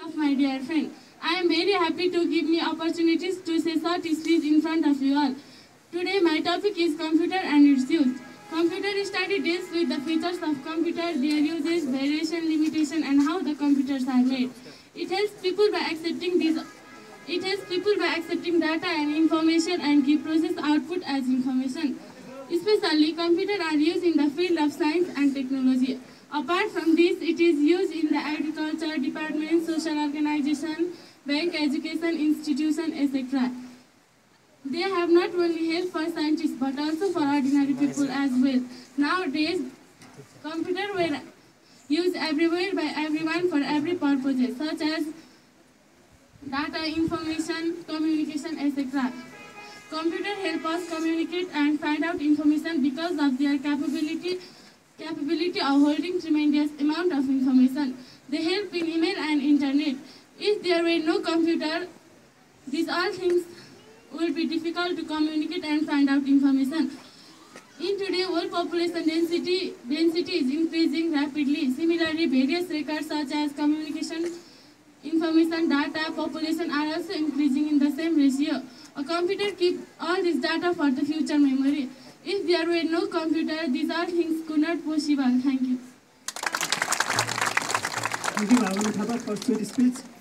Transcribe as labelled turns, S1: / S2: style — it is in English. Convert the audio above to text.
S1: Of my dear friend, I am very happy to give me opportunities to say short speech in front of you all. Today my topic is computer and its use. Computer study deals with the features of computer, their uses, variation, limitation, and how the computers are made. It helps people by accepting data and information and give process output as information. Especially, computers are used in the field of science and technology. Apart from this, it is used in the agriculture department, social organization, bank, education, institution, etc. They have not only help for scientists but also for ordinary people as well. Nowadays, computers were used everywhere by everyone for every purpose, such as data, information, communication, etc. Computers help us communicate and find out information because of their capability of holding tremendous amount of information. They help in email and internet. If there were no computer, these all things would be difficult to communicate and find out information. In today, world population density is increasing rapidly. Similarly, various records such as communication, information, data, population are also increasing in the same ratio. A computer keeps all this data for the future memory. If there were no computer, these all things could not possible. Thank you.
S2: Thank you, Bhawana Thapa, for sweet speech.